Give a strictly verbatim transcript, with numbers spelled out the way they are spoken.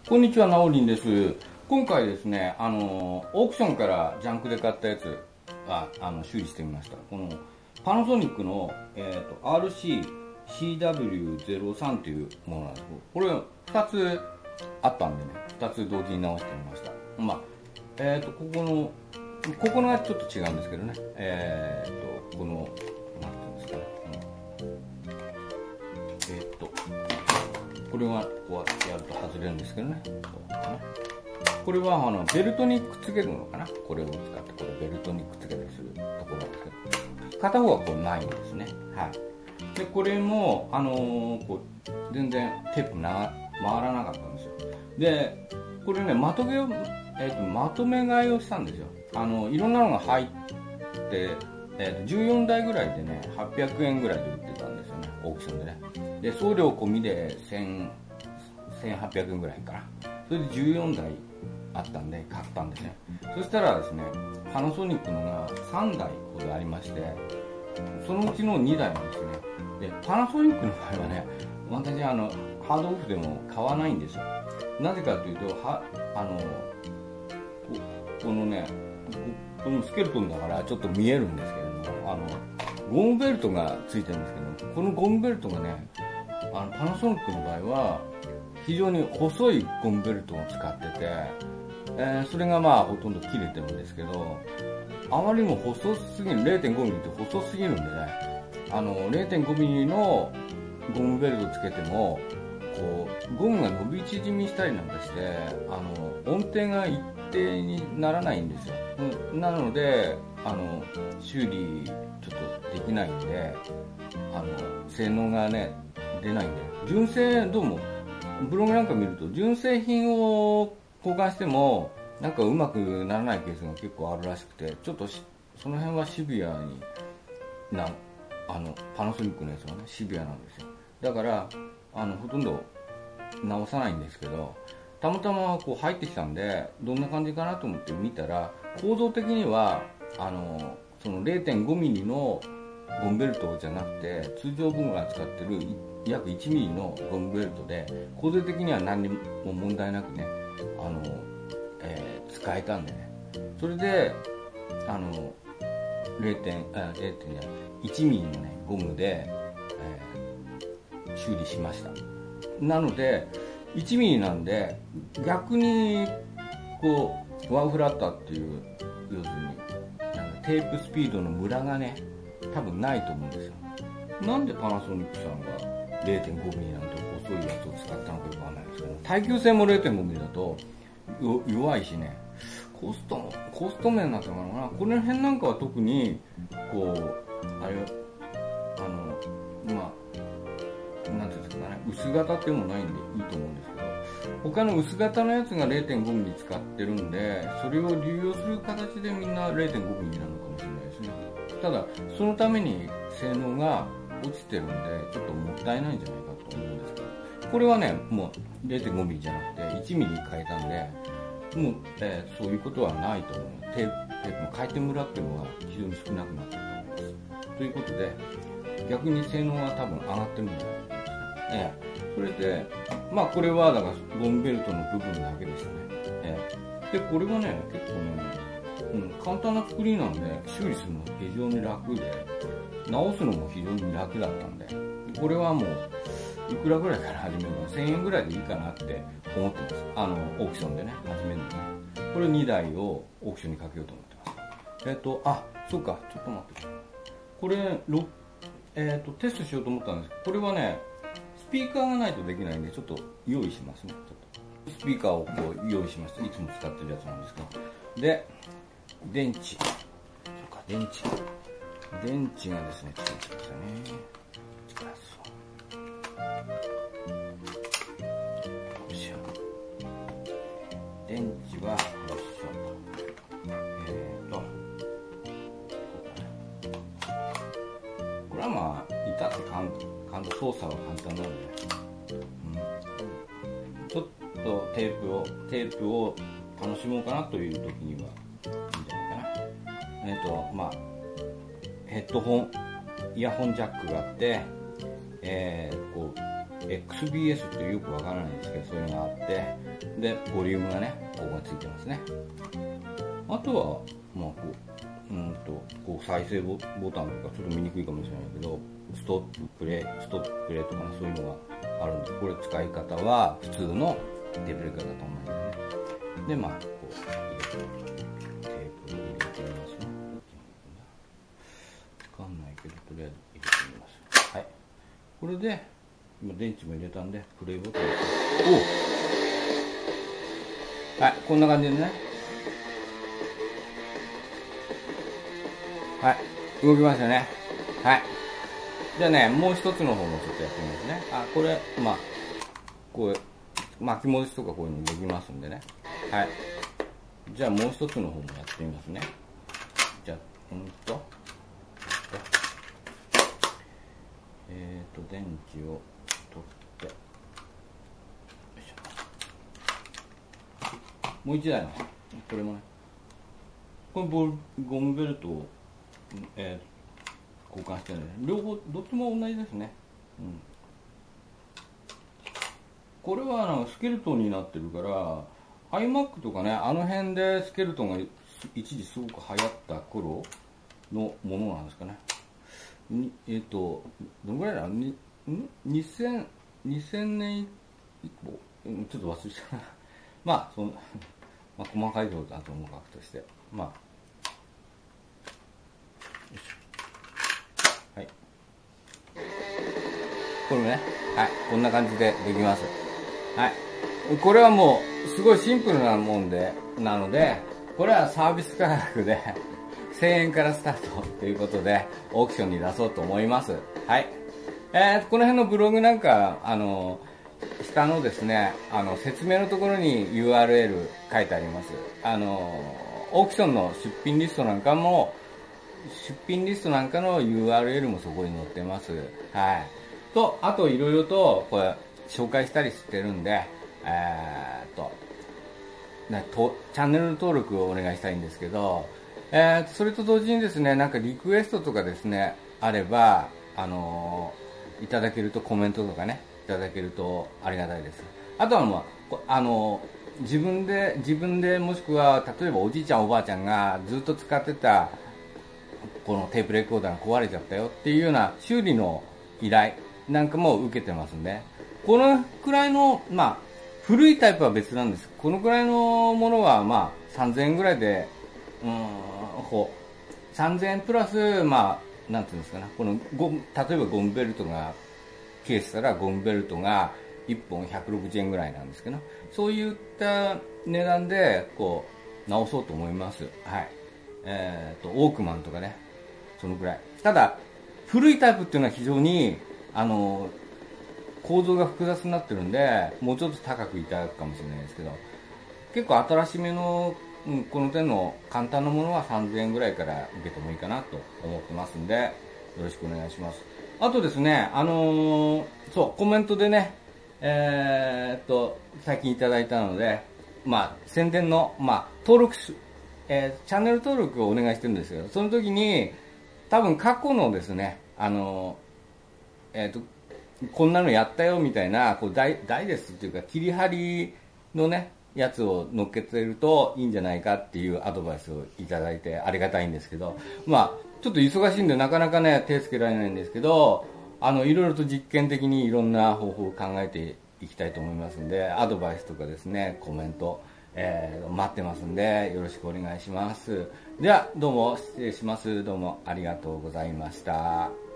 こんにちは、なおりんです。今回ですね、あのオークションからジャンクで買ったやつはあの修理してみました。このパナソニックの、えー、と アールシーシーダブリューゼロさん というものなんですけど、これふたつあったんでね、ふたつ同時に直してみました。まあえー、とここのここのがちょっと違うんですけどね、えー、とこのなんていうんですかね、えー、とこれはこうやってやると外れるんですけどね。これはあのベルトにくっつけるのかな。これを使ってこれベルトにくっつけたりするところなんですけど、片方はこうないんですね。はい。でこれもあのー、こう全然テープな回らなかったんですよ。でこれねまとめを、えー、とまとめ買いをしたんですよ。あのいろんなのが入って、えー、とじゅうよんだいぐらいでねはっぴゃくえんぐらいで売ってたんですよね、オークションでね。で送料込みでせんはっぴゃくえんぐらいかな。それでじゅうよんだいあったんで買ったんですね。そしたらですね、パナソニックのがさんだいほどありまして、そのうちのにだいなんですね。でパナソニックの場合はね、私あのハードオフでも買わないんですよ。なぜかというと、はあの こ, このねこ, このスケルトンだからちょっと見えるんですけれども、あのゴムベルトがついてるんですけど、このゴムベルトがね、あのパナソニックの場合は非常に細いゴムベルトを使ってて、えー、それがまあほとんど切れてるんですけど、あまりにも細すぎる れいてんごミリ って細すぎるんでね、あの れいてんごミリ のゴムベルトつけてもこうゴムが伸び縮みしたりなんかして、あの音程が一定にならないんですよ。なのであの修理ちょっとできないんで、あの性能がね出ないんで、純正どうもブログなんか見ると純正品を交換してもなんかうまくならないケースが結構あるらしくて、ちょっとその辺はシビアになあのパナソニックのやつはねシビアなんですよ。だからあのほとんど直さないんですけど、たまたまこう入ってきたんでどんな感じかなと思って見たら、構造的にはあのその れいてんごミリ のゴムベルトじゃなくて、通常僕が使ってる約いちミリのゴムベルトで構造的には何にも問題なくね、あの、えー、使えたんでね。それであの 0. あ0点じゃないいちミリのねゴムで、えー、修理しました。なのでいちミリなんで逆にこうワンフラッターっていう要するになんかテープスピードのムラがね多分ないと思うんですよ。なんでパナソニックさんが れいてんごミリ なんて細いやつを使ったのかよくわかんないですけど、耐久性も れいてんごミリ だと弱いしね、コストもコスト面になったのかな。この辺なんかは特にこうあれあのまあなんていうんですかね、薄型っていうのもないんでいいと思うんですけど、他の薄型のやつが れいてんごミリ 使ってるんで、それを流用する形でみんな れいてんごミリ なのかもしれないですね。ただそのために性能が落ちてるんでちょっともったいないんじゃないかと思うんですけど、これはねもう れいてんごミリ じゃなくていちミリに変えたんで、もう、えー、そういうことはないと思う。テープ、テープの回転ムラっていうのは非常に少なくなってると思います。ということで逆に性能は多分上がってるんじゃないかと思いますね。えー、それでまあこれはだからゴムベルトの部分だけでしたね。えー、でこれはね結構ねうん、簡単な作りなんで修理するのが非常に楽で、直すのも非常に楽だったんで、これはもういくらぐらいから始めるのかせんえんぐらいでいいかなって思ってます。あのオークションでね始めるのね。これにだいをオークションにかけようと思ってます。えっ、ー、とあそうかちょっと待って、これえっ、ー、とテストしようと思ったんですけど、これはねスピーカーがないとできないんでちょっと用意しますね。ちょっとスピーカーをこう用意しました。いつも使ってるやつなんですけど、で電池、そうか電池電池がですね、ちょっと待ってくださいね。よいしょ。電池はよいしょ。えーとこうかな。これはまあ至って簡単、操作は簡単なので、うん、ちょっとテープをテープを楽しもうかなという時には。えーとまあ、ヘッドホンイヤホンジャックがあって、えー、こうエックスビーエス ってよくわからないんですけど、そういうのがあって、でボリュームがねここがついてますね。あとはまあこううんとこう再生ボタンとかちょっと見にくいかもしれないけど、ストッププレイストッププレイとかね、そういうのがあるんで、これ使い方は普通のテープレコーダーだと思うんでね。でまあこう入れてテープを入れてみますね。わかんないけどとりあえず入れてみます。はい、これで今電池も入れたんでプレイボタンを押して、おはい、こんな感じでね、はい、動きましたね。はい、じゃあね、もう一つの方もちょっとやってみますね。あ、これまあこう巻き戻しとかこういうのできますんでね。はい、じゃあもう一つの方もやってみますね。じゃあうんとえーと電池を取って、よいしょ、もう一台のこれもね、これボルゴムベルトを、えー、交換してるんで、両方どっちも同じですね。うん、これはあのスケルトンになってるから、 iMac とかね、あの辺でスケルトンが一時すごく流行った頃のものなんですかね。にえっ、ー、とどのぐらいだろう、ににせんねん以降、ちょっと忘れちゃうなまあそのまあ細かいことだと思う額として、まあよいしょ、はい、これもね、はい、こんな感じでできます。はい、これはもうすごいシンプルなもんでなので、これはサービス価格でせんえんからスタートということでオークションに出そうと思います。はい、えー、この辺のブログなんかあの下のですね、あの説明のところに ユーアールエル 書いてあります。あのオークションの出品リストなんかも出品リストなんかの ユーアールエル もそこに載ってます。はい、とあといろいろとこれ紹介したりしてるんで、えー、っとね、とチャンネル登録をお願いしたいんですけど、えー、それと同時にですね、なんかリクエストとかですねあれば、あのー、いただけると、コメントとかねいただけるとありがたいです。あとは、まあ、あのー、自分で自分でもしくは例えばおじいちゃんおばあちゃんがずっと使ってたこのテープレコーダーが壊れちゃったよっていうような修理の依頼なんかも受けてますんで、このくらいのまあ古いタイプは別なんです。このくらいのものはまあさんぜんえんぐらいで、うーんこうさんぜんえんプラス、まあなんていうんですかね、このゴ例えばゴムベルトがケースたらゴムベルトがいっぽんひゃくろくじゅうえんぐらいなんですけど、そういった値段でこう直そうと思います。はい、えー、とオークマンとかね、そのくらい。ただ古いタイプっていうのは非常にあの構造が複雑になってるんで、もうちょっと高くいただくかもしれないですけど、結構新しめの、うん、この手の簡単なものはさんぜんえんぐらいから受けてもいいかなと思ってますんで、よろしくお願いします。あとですね、あのー、そうコメントでね、えー、っと最近いただいたので、まあ宣伝の、まあ、登録し、えー、チャンネル登録をお願いしてるんですけど、その時に多分過去のですね、あのー、えー、っとこんなのやったよみたいなこうダイ、ダイジェストっていうか切り張りのねやつを乗っけてるといいんじゃないかっていうアドバイスをいただいてありがたいんですけど、まあちょっと忙しいんでなかなかね手つけられないんですけど、あのいろいろと実験的にいろんな方法を考えていきたいと思いますんで、アドバイスとかですね、コメント、えー、待ってますんでよろしくお願いします。ではどうも失礼します。どうもありがとうございました。